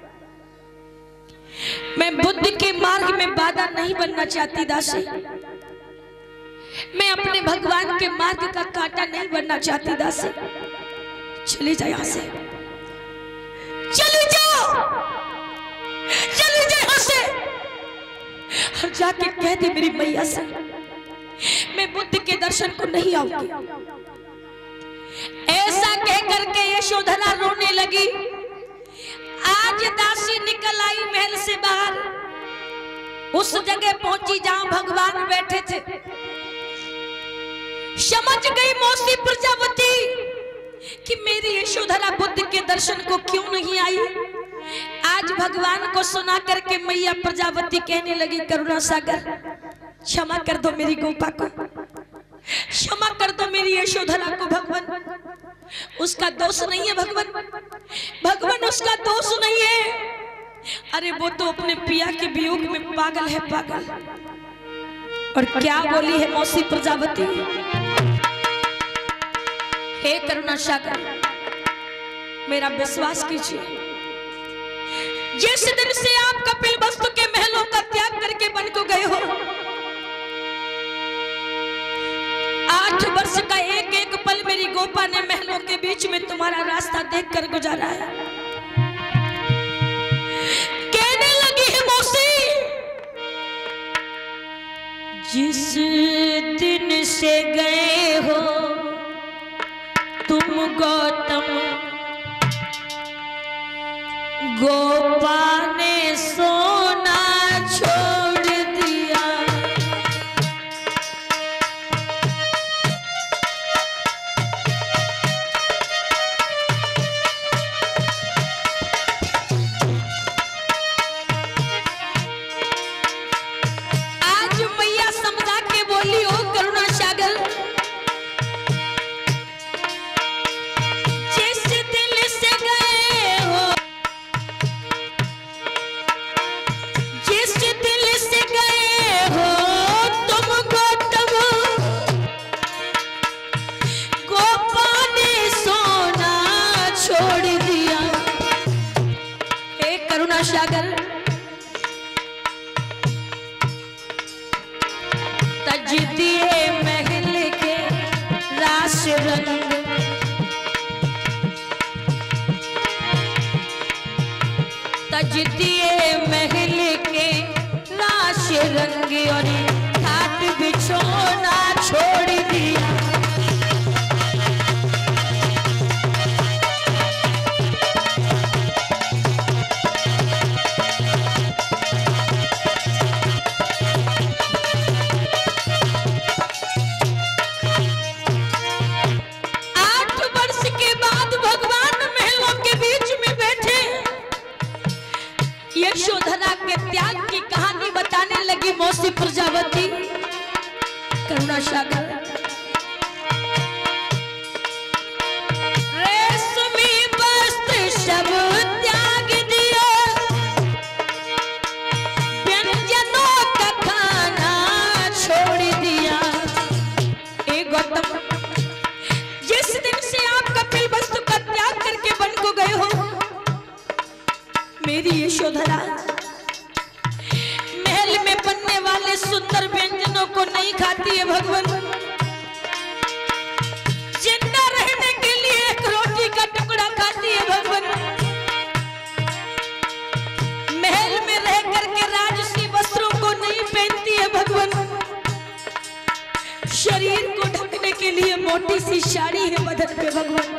मैं बुद्ध के मार्ग में बाधा नहीं बनना चाहती दासी, मैं अपने भगवान के मार्ग का कांटा नहीं बनना चाहती दासी। चली जा यहां से, चली जाओ, चली जा यहां से, और जाके कह दे मेरी मैया से मैं बुद्ध के दर्शन को नहीं आऊंगी। ऐसा कह करके यशोधरा रोने लगी। आज दासी निकल आई महल से बाहर, उस जगह पहुंची जहां भगवान बैठे थे। समझ गई मौसी प्रजापति कि मेरी यशोधरा बुद्ध के दर्शन को क्यों नहीं आई। आज भगवान को सुना करके मैया प्रजापति कहने लगी, करुणा सागर क्षमा कर दो मेरी गोपा को, क्षमा कर दो मेरी यशोधरा को। भगवान उसका दोष नहीं है, भगवान भगवान उसका दोष नहीं है। अरे वो तो अपने पिया के वियोग में पागल है, पागल। और क्या बोली है मौसी प्रजापति, हे करुणा सागर मेरा विश्वास कीजिए, जिस दिन से आप कपिल वस्तु के महलों का त्याग करके वन को गए हो, आठ वर्ष का एक एक पल मेरी गोपा ने महलों के बीच में तुम्हारा रास्ता देखकर गुजारा है। कहने लगी है मौसी, जिस दिन से गए हो तुम गौतम, गोपा ने सोना छोड़ दिया। आज मैया समझा के बोली, हो करुणा सागर जिस दिल से गए हो, जिस दिल से गए हो तुम गौतम, गोपा ने सोना छोड़ दिया। हे करुणा सागर तज दिए महल के रास रंग, तज दिए महल के रास रंग, और खाट बिछोना छोड़ दिया। आठ वर्ष के बाद भगवान महलों के बीच में बैठे यशोधरा के त्याग की कहानी बताने लगी मौसी प्रजापति। करुणा सागर रेशमी वस्त्र सब त्याग दिया, व्यंजनों यशोधरा महल में बनने वाले सुंदर व्यंजनों को नहीं खाती है भगवान। जिंदा रहने के लिए एक रोटी का टुकड़ा खाती है भगवान। महल में रह करके राजसी वस्त्रों को नहीं पहनती है भगवान। शरीर को ढकने के लिए मोटी सी साड़ी है बदन पे भगवान।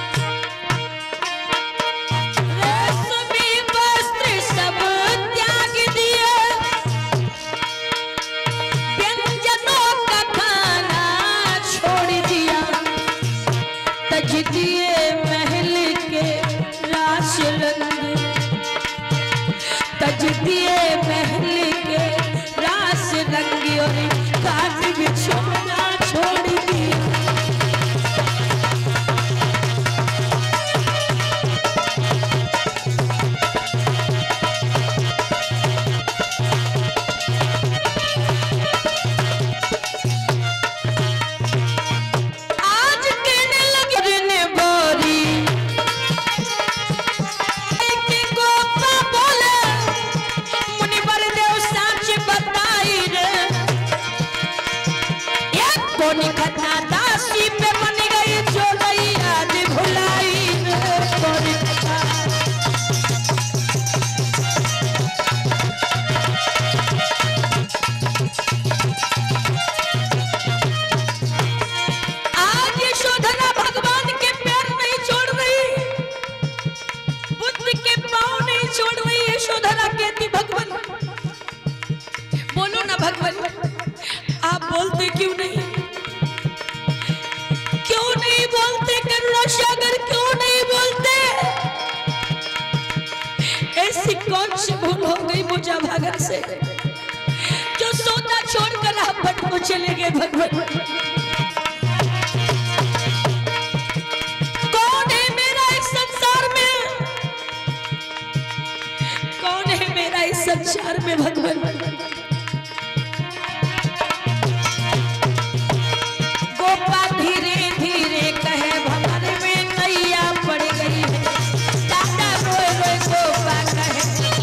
भागर से जो सोता छोड़कर आप भट को चले गए भगवान। कौन है मेरा इस संसार में, कौन है मेरा इस संसार में भगवान। गोपा धीरे धीरे कहे भंवर में नैया पड़ गई है। दादा रोए रोए गोपा कहे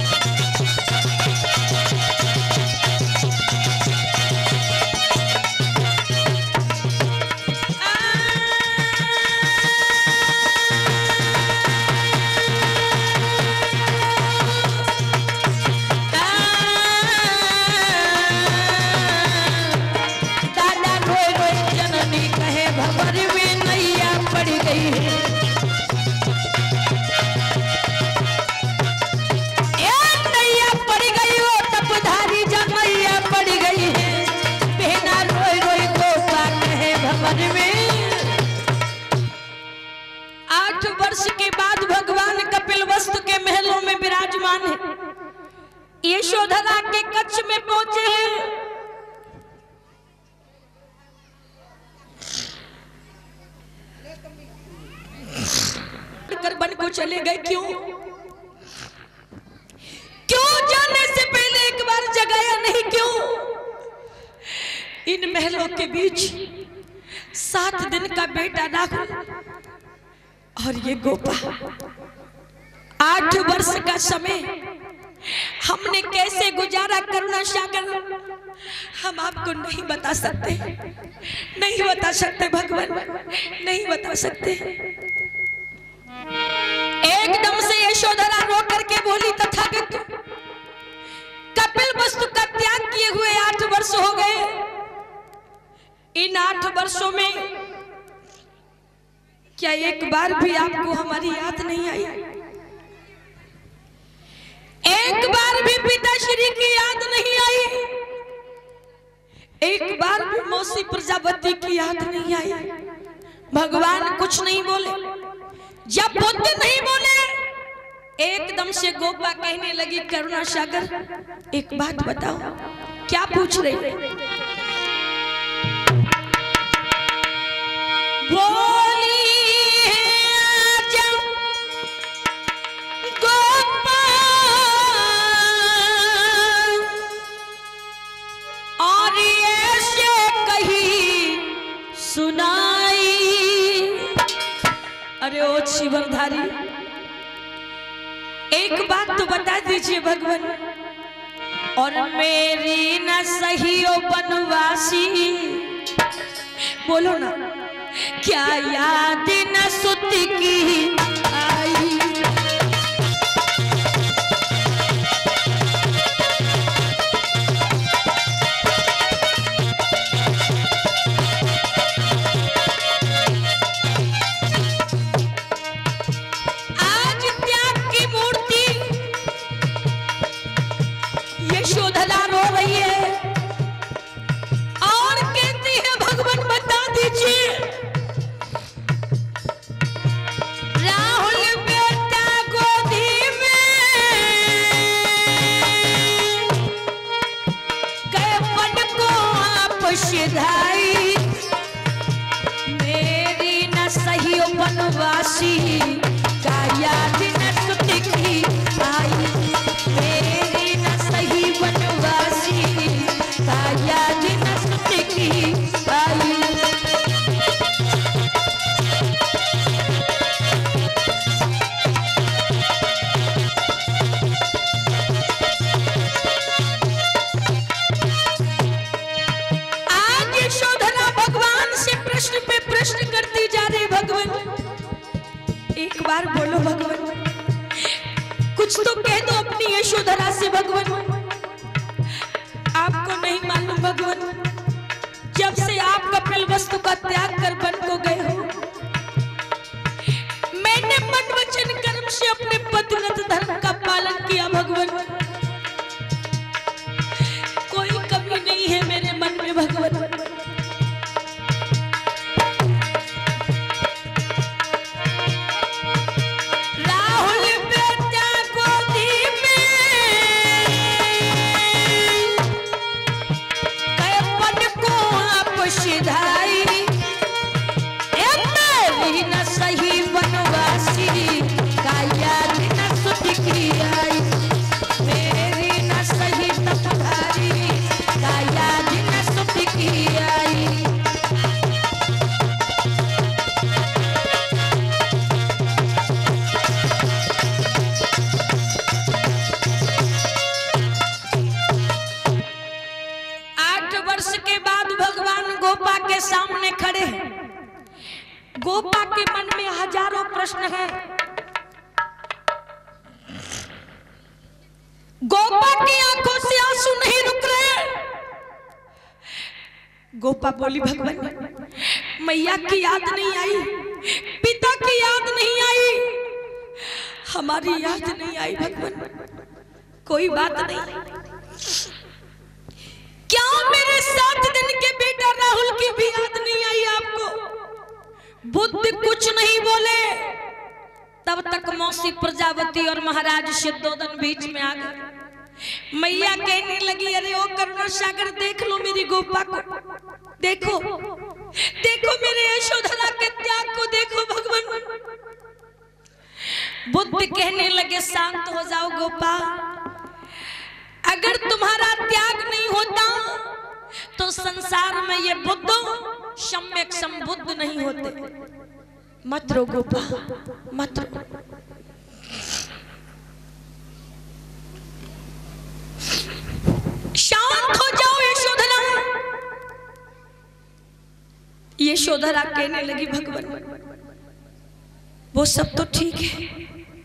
यशोधरा के कच्छ में पहुंचे हैं। कर बन को चले गए क्यों क्यों जाने से पहले एक बार जगाया नहीं क्यों। इन महलों के बीच सात दिन का बेटा राहुल और ये गोपा, आठ वर्ष का समय हमने कैसे गुजारा करुणा सागर हम आपको नहीं बता सकते, नहीं बता सकते भगवान, नहीं बता सकते। एकदम से यशोधरा रो करके बोली, तथागत कपिल वस्तु का त्याग किए हुए आठ वर्ष हो गए। इन आठ वर्षों में क्या एक बार भी आपको हमारी याद नहीं आई? एक बार भी पिताश्री की याद नहीं आई? एक बार भी मौसी प्रजापति की याद नहीं आई? भगवान कुछ नहीं बोले। जब बुद्ध नहीं बोले, एकदम से गोपा कहने लगी, करुणा सागर एक बात बताओ। क्या पूछ रही? बोली सुनाई। अरे ओ शिवरधारी, एक बात तो बता दीजिए भगवान, और मेरी न सही ओ बनवासी, बोलो ना, क्या याद न सुत की आई। यशोधरा रो रही है और कहती है भगवान बता दीजिए, राहुल बेटा गोदी में गए पन को आप सिधाई, मेरी न सही बनवासी का याद न सुत की आई, मेरी न सही बनवासी का याद न सुत की आई। आज यशोधरा भगवान से प्रश्न पे प्रश्न करती जा रही। भगवान एक बार बोलो भगवान, कुछ तो कह दो अपनी यशोधरा से भगवान। आपको नहीं मालूम भगवान, जब से आप कपिल वस्तु का त्याग कर वन को गए हो, मैंने मन वचन कर्म से अपने पतिव्रत धर्म का पालन किया भगवान। कोई कमी नहीं है मेरे मन में भगवान। सामने खड़े हैं, गोपा के मन में हजारों प्रश्न हैं। गोपा की आंखों से आंसू नहीं रुक रहे। गोपा बोली भगवान मैया की याद नहीं आई, पिता की याद नहीं आई, हमारी याद नहीं आई भगवान। कोई बात नहीं, क्या मेरे सात दिन के बेटा राहुल की भी याद नहीं आई आपको? बुद्ध कुछ नहीं बोले। तब तक मौसी प्रजापति और महाराज सिद्धोदन बीच में आ गए। मैया कहने लगी अरे ओ करुणा सागर देख लो मेरी गोपा को, देखो देखो मेरे यशोधरा के त्याग को देखो भगवान। बुद्ध कहने लगे शांत हो जाओ गोपा, अगर तुम्हारा त्याग नहीं होता तो संसार में ये बुद्ध सम्यक संबुद्ध नहीं होते। मत रो गोपा, मत रो। शांत हो जाओ यशोधरा। यशोधरा कहने लगी भगवान वो सब तो ठीक है,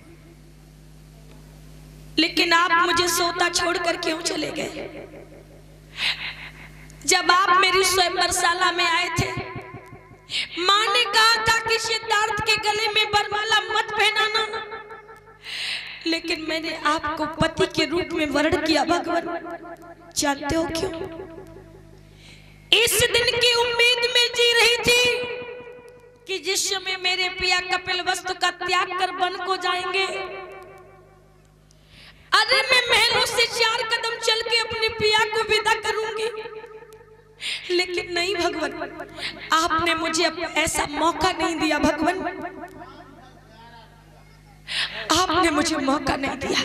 लेकिन आप मुझे सोता छोड़कर क्यों चले गए? जब आप मेरी स्वयंवरशाला में आए थे, मां ने कहा था कि सिद्धार्थ के गले में वरमाला मत पहनाना, लेकिन मैंने आपको पति के रूप में वर्ण किया भगवान। जानते हो क्यों? इस दिन की उम्मीद में जी रही थी कि जिस समय मेरे पिया कपिल वस्तु का त्याग कर वन को जाएंगे, अरे मैं महलों से चार कदम चल के अपने पिया को विदा करूंगी, लेकिन नहीं भगवान, आपने मुझे ऐसा मौका नहीं दिया भगवान, आपने मुझे मौका नहीं दिया।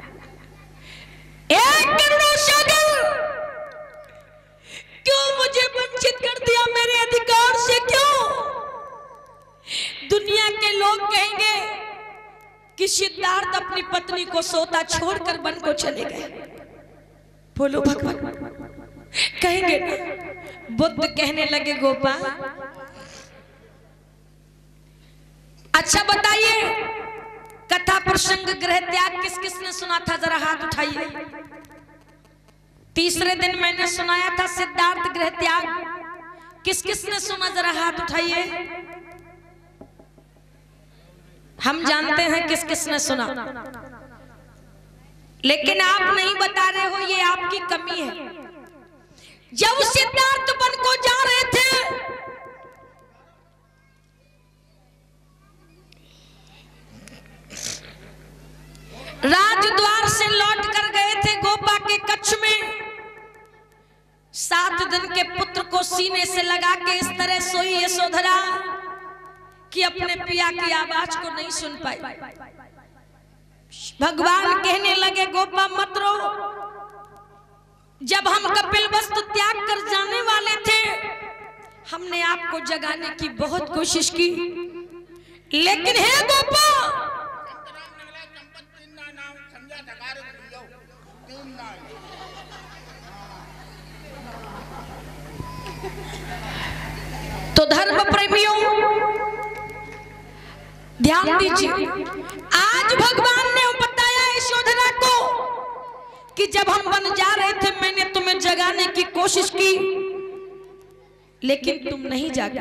एक करुणा सागर, क्यों मुझे वंचित कर दिया मेरे अधिकार से? क्यों? दुनिया के लोग कहेंगे कि सिद्धार्थ अपनी पत्नी को सोता छोड़कर वन को चले गए। बोलो भगवान, कहेंगे ना। बुद्ध कहने लगे गोपाल, अच्छा बताइए कथा प्रसंग गृह त्याग किस किसने सुना था, जरा हाथ उठाइए। तीसरे दिन मैंने सुनाया था सिद्धार्थ गृह त्याग, किस किसने सुना, जरा हाथ उठाइए। हम जानते हैं किस किसने सुना, लेकिन आप नहीं बता रहे हो, ये आपकी कमी है। जब सिद्धार्थ वन को जा रहे थे, राजद्वार से लौट कर गए थे गोपा के कक्ष में, सात दिन के पुत्र को सीने से लगा के इस तरह सोई यशोधरा कि अपने पिया की आवाज को नहीं सुन पाई। भगवान कहने लगे गोपा मत रो, जब हम कपिलवस्तु त्याग कर जाने वाले थे हमने आपको जगाने की बहुत कोशिश की, लेकिन हे गोपा तो धर्म प्रेमियों ध्यान दीजिए, आज भगवान ने बताया यशोधरा को कि जब हम वन जा रहे थे मैंने तुम्हें जगाने की कोशिश की, लेकिन तुम नहीं जागे।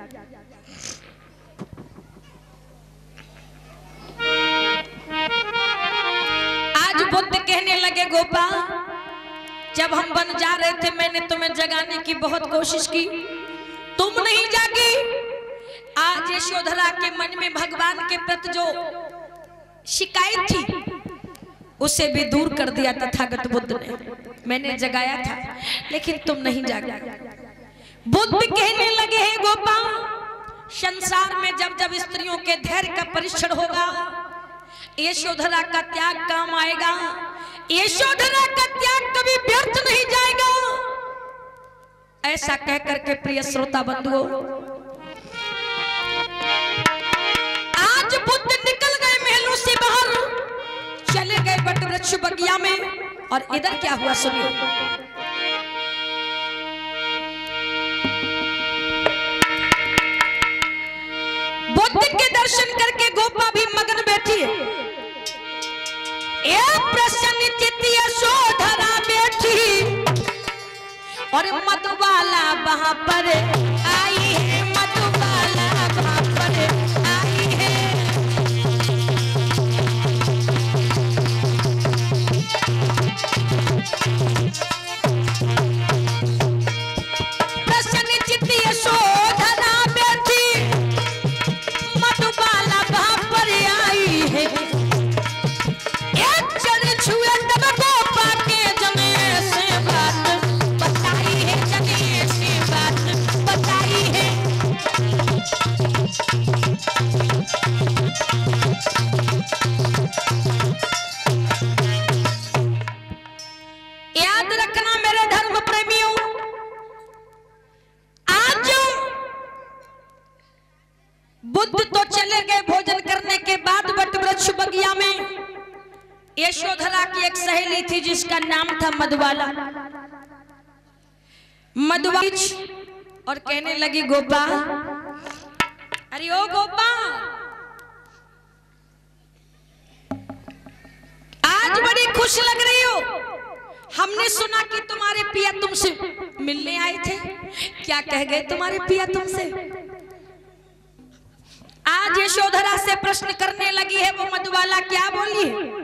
आज बुद्ध कहने लगे गोपा, जब हम वन जा रहे थे मैंने तुम्हें जगाने की बहुत कोशिश की, तुम नहीं जागी। आज यशोधरा के मन में भगवान के प्रति जो शिकायत थी उसे भी दूर कर दिया तथागत बुद्ध ने। मैंने जगाया था लेकिन तुम नहीं जागा। बुद्ध कहने लगे हैं गोपा, संसार में जब जब स्त्रियों के धैर्य का परीक्षण होगा यशोधरा का त्याग काम आएगा। यशोधरा का त्याग कभी व्यर्थ नहीं जाएगा। ऐसा कह करके प्रिय श्रोता बंधुओं, आज बुद्ध निकल गए महलों से बाहर, चले गए वट वृक्ष बगिया में। और इधर क्या हुआ सुनिए। बुद्ध के दर्शन करके गोपा भी मगन बैठी है। एक प्रसन्न चित्त यशोधरा बैठी और मधुबाला वहां पर आई है, मधुबाला वहां पर आई है। प्रसन्न चित्त यशोधरा बैठी, मधुबाला वहां पर आई है। एक चरण छुए तब गोपा के जने से बात बताई है, जने से बात बताई है। याद रखना मेरे धर्म प्रेमियों, आज बुद्ध तो चले गए भोजन करने के बाद वट वृक्ष बगिया में। यशोधरा की एक सहेली थी जिसका नाम था मधुबाला। मधुबाला और कहने लगी गोपा, अरे ओ गोपा, आज बड़ी खुश लग रही हो। हमने सुना कि तुम्हारे पिया तुमसे मिलने आए थे। क्या कह गए तुम्हारे पिया तुमसे? आज यशोधरा से प्रश्न करने लगी है वो मधुबाला, क्या बोली है?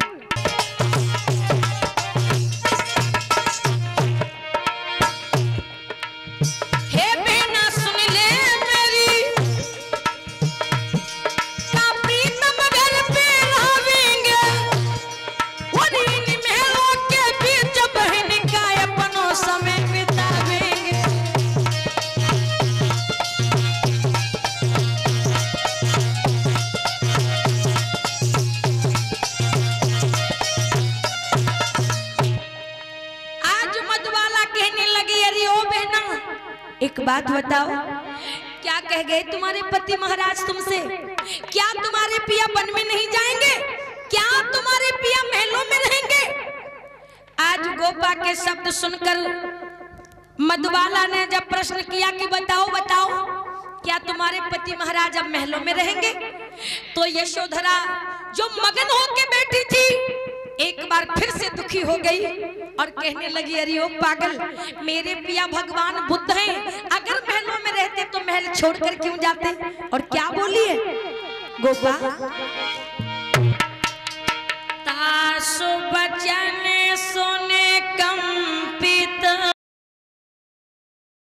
एक बात बताओ, क्या कह गए तुम्हारे पति महाराज तुमसे? क्या तुम्हारे पिया वन में नहीं जाएंगे? क्या तुम्हारे पिया महलों में रहेंगे? आज गोपा के शब्द सुनकर मधुबाला ने जब प्रश्न किया कि बताओ बताओ क्या तुम्हारे पति महाराज अब महलों में रहेंगे, तो यशोधरा जो मगन होके बैठी थी एक बार फिर से दुखी हो गई और कहने लगी, अरे ओ पागल, मेरे पिया भगवान बुद्ध हैं, अगर महलों में रहते तो महल छोड़कर क्यों जाते? और क्या बोली है गोपा? तासु बचन सुने